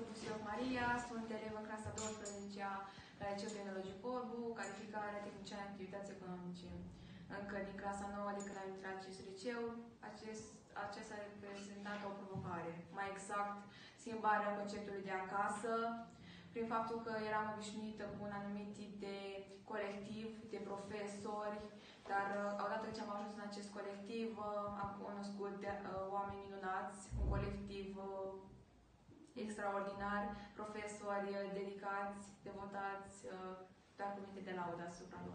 Busioc Maria, sunt elev în clasa 12-a la Liceul Tehnologic Corbu, calificare tehnician în activități economice. Încă din clasa 9 de când am intrat în acest liceu, acesta a reprezentat o provocare. Mai exact, schimbarea conceptului de acasă, prin faptul că eram obișnuită cu un anumit tip de colectiv, de profesori, dar odată ce am ajuns în acest colectiv, am cunoscut oameni minunați, un colectiv extraordinar, profesori dedicați, devotați, doar cuvinte de laudă asupra lor.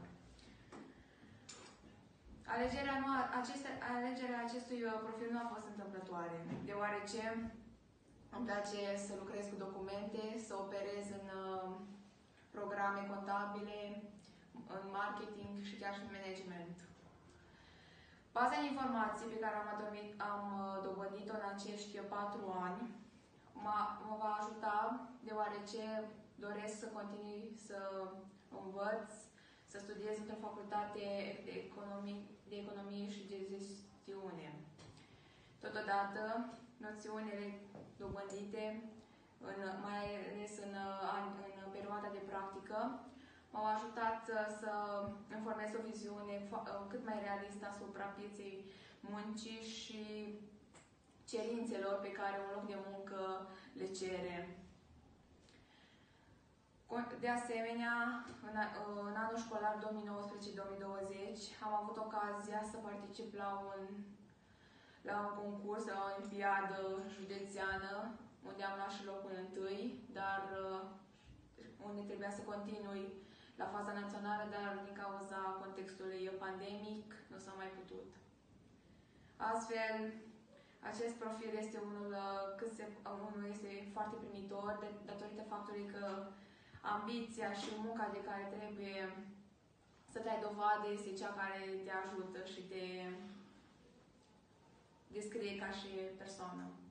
Alegerea acestui profil nu a fost întâmplătoare, deoarece îmi place să lucrez cu documente, să operez în programe contabile, în marketing și chiar și în management. Baza de informații pe care am dobândit-o în acești 4 ani mă va ajuta, deoarece doresc să continui să învăț, să studiez într-o facultate de economie și de gestiune. Totodată, noțiunile dobândite, mai ales în perioada de practică, m-au ajutat să îmi formez o viziune cât mai realistă asupra pieței muncii și cerințelor pe care un loc de muncă le cere. De asemenea, în anul școlar 2019-2020 am avut ocazia să particip la un concurs, la o olimpiadă județeană, unde am luat și locul întâi, dar unde trebuia să continui la faza națională, dar din cauza contextului pandemic nu s-a mai putut. Astfel, acest profil este unul este foarte primitor, datorită faptului că ambiția și munca de care trebuie să dai dovadă este cea care te ajută și te descrie ca și persoană.